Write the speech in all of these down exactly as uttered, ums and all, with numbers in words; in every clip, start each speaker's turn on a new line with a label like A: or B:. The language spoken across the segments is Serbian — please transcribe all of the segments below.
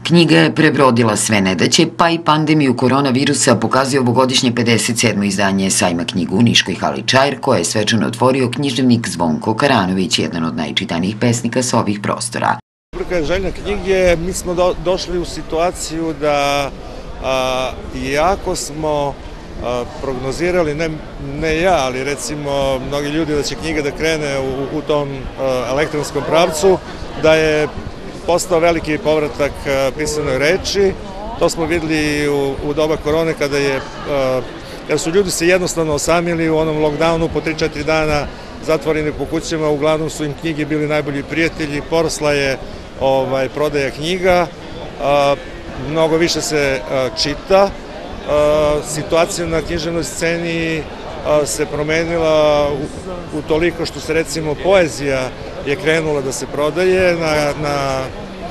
A: Knjiga je prebrodila sve nedaće, pa i pandemiju koronavirusa, pokazuje ovogodišnje pedeset sedmo izdanje Sajma knjigu u Niškoj hali Čair, koje je svečano otvorio književnik Zvonko Karanović, jedan od najčitanijih pesnika sa ovih prostora.
B: Rubrika željne knjige, mi smo do, došli u situaciju da a, iako smo a, prognozirali, ne, ne ja, ali recimo mnogi ljudi da će knjiga da krene u, u tom a, elektronskom pravcu, da je postao veliki povratak pisanoj reči. To smo videli u, u doba korone kada je, kada su ljudi se jednostavno osamili u onom lockdownu po tri četiri dana zatvoreni po kućama, uglavnom su im knjige bili najbolji prijatelji, porasla je ovaj, prodaja knjiga, a, mnogo više se a, čita, a, situacija na književnoj sceni a, se promenila u, u toliko što se recimo poezija je krenula da se prodaje, na, na,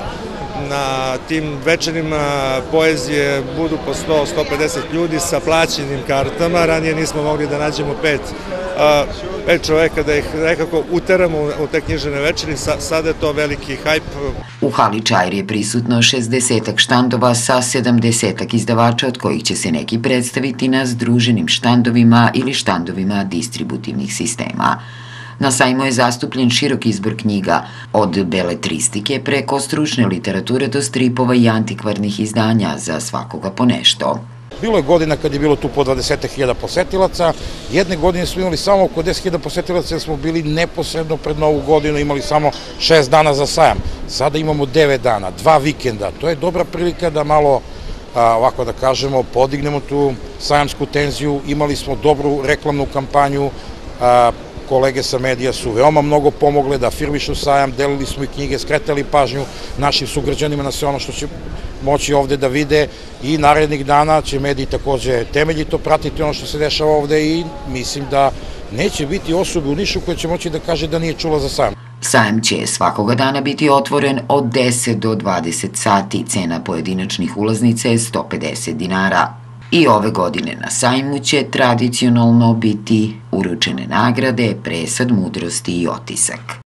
B: na tim večerima poezije budu po sto do sto pedeset ljudi sa plaćenim kartama, ranije nismo mogli da nađemo pet, a, pet čoveka da ih nekako uteramo u te književne večeri, sa, sada je to veliki hajp.
A: U hali Čair je prisutno šezdesetak štandova sa sedamdesetak izdavača, od kojih će se neki predstaviti na združenim štandovima ili štandovima distributivnih sistema. Na sajmu je zastupljen širok izbor knjiga, od beletristike preko stručne literature do stripova i antikvarnih izdanja, za svakoga po nešto.
C: Bilo je godina kad je bilo tu po dvadeset hiljada posetilaca, jedne godine smo imali samo oko deset hiljada posetilaca jer smo bili neposredno pred Novu godinu, imali samo šest dana za sajam. Sada imamo devet dana, dva vikenda, to je dobra prilika da malo, a, ovako da kažemo, podignemo tu sajamsku tenziju, imali smo dobru reklamnu kampanju, a, kolege sa medija su veoma mnogo pomogle da afirmišu sajam, delili smo i knjige, skretali pažnju našim sugrađanima na sve ono što će moći ovde da vide i narednih dana će mediji takođe temeljito pratiti ono što se dešava ovde i mislim da neće biti osobe u Nišu koja će moći da kaže da nije čula za sajam.
A: Sajam će svakoga dana biti otvoren od deset do dvadeset sati, cena pojedinačnih ulaznica je sto pedeset dinara. I ove godine na sajmu će tradicionalno biti uručene nagrade, presad mudrosti i otisak.